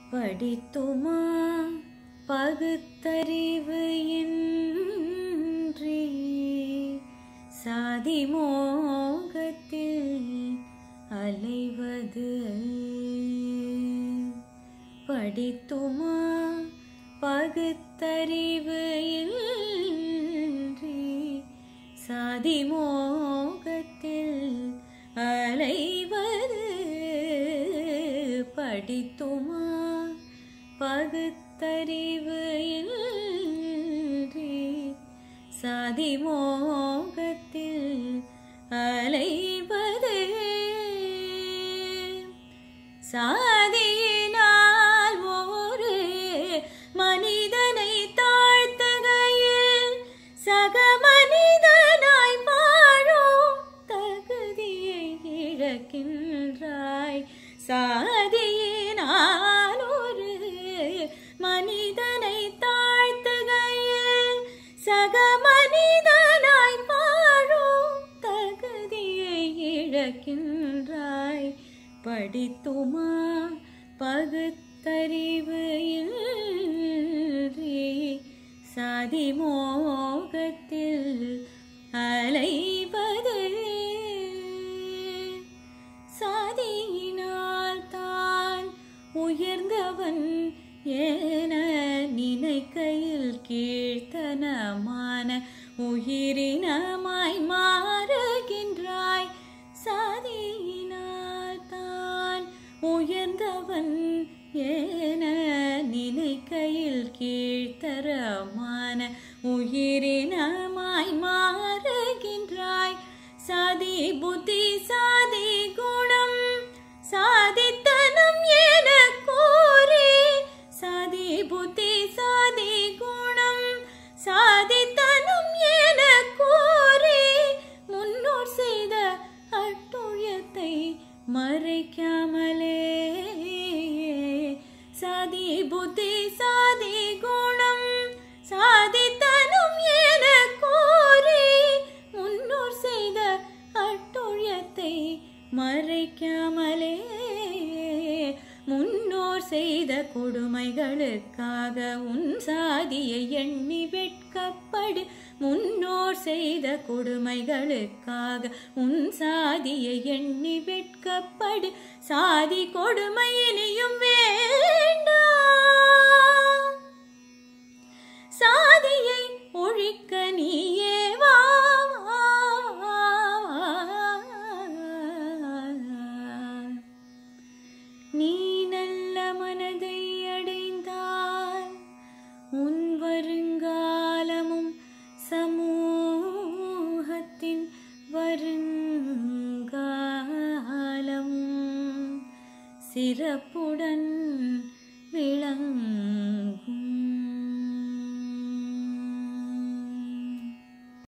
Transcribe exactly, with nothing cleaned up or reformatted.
படித்துமா பகுத்தறிவு இன்றி சாதி மோகத்தில் அலைவது. படித்துமா பகுத்தறிவு இன்றி சாதி மோகத்தில் அலைவது. படித்துமா பகுத்தறிவு இன்றி சாதி மோகத்தில் அலைவது. சாதியினால் ஒரு மனிதனை தாழ்த்துகையில் சக மனிதனாய் வாழும் தகுதியை இழக்கின்றாய். சாதியினால் ஒரு மனிதனை தாழ்த்துகையில் சக மனிதனாய் வாழும் தகுதியை இழக்கின்றாய். படித்துமா பகுத்தறிவு இன்றி சாதி மோகத்தில் அலைவது. சாதியினால் தான் உயர்ந்தவன் என நினைக்கையில் கீழ்த்தனமான உயிரினமாய் மாறுகின்றாய். சாதியினால் தான் உயர்ந்தவன் என நினைக்கையில் கீழ்த்தரமான உயிரினமாய் மாறுகின்றாய். சாதி புத்தி சாதி குணம் சாதித்தனம் என கூறி சாதி புத்தி சாதி குணம் சாதித்தனம் என கூறி முன்னோர் செய்த அட்டுழியத்தை மறைக்காமலே. சாதி புத்தி சாதி குணம் சாதித்தனம் என கூறி முன்னோர் செய்த அட்டுழியத்தை மறைக்காமலே. முன்னோர் செய்த கொடுமைகளுக்காக உன் சாதியை எண்ணி வெட்கப்படு. முன்னோர் செய்த கொடுமைகளுக்காக உன் சாதியை எண்ணி வெட்கப்படு. சாதி கொடுமை இனியும் வேண்டாம். சாதியை ஒழிக்க நீயே வா. நீ நல்ல மனதை அடைந்தால் உன் வருங்காலமும் சமூகத்தின் வருங்காலமும் சிறப்புடன்